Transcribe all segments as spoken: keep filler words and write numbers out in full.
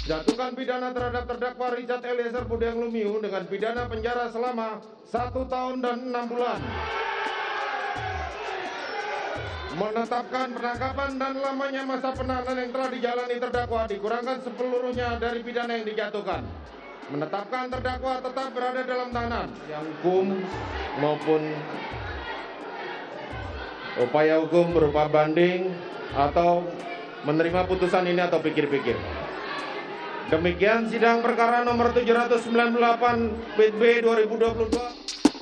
Jatuhkan pidana terhadap terdakwa Richard Eliezer Budiang Lumiu dengan pidana penjara selama satu tahun dan enam bulan. Menetapkan penangkapan dan lamanya masa penahanan yang telah dijalani terdakwa dikurangkan sepeluruhnya dari pidana yang dijatuhkan. Menetapkan terdakwa tetap berada dalam tahanan yang hukum maupun upaya hukum berupa banding atau menerima putusan ini atau pikir-pikir. Demikian sidang perkara nomor tujuh ratus sembilan puluh delapan P B dua ribu dua puluh dua.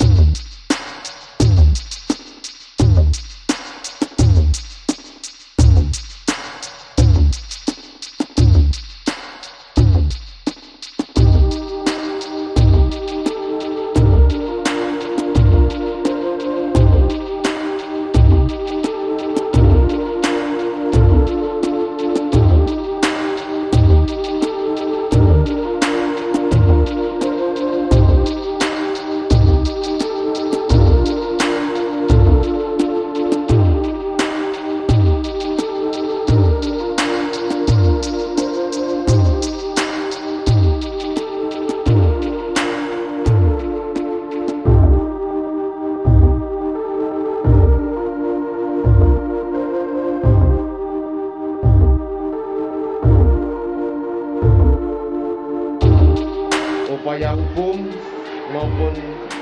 Upaya hukum maupun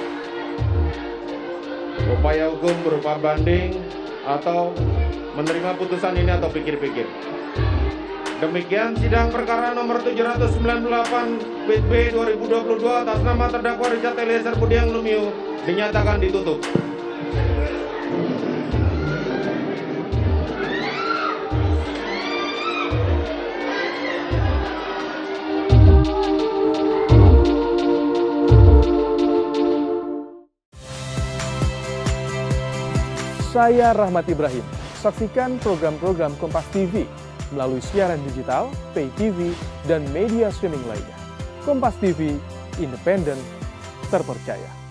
upaya hukum berupa banding atau menerima putusan ini atau pikir-pikir. Demikian sidang perkara nomor tujuh ratus sembilan puluh delapan P B dua ribu dua puluh dua atas nama terdakwa Richard Eliezer Budiang Lumiu dinyatakan ditutup. Saya Rahmat Ibrahim. Saksikan program-program Kompas T V melalui siaran digital, pay T V, dan media streaming lainnya. Kompas T V, independen, terpercaya.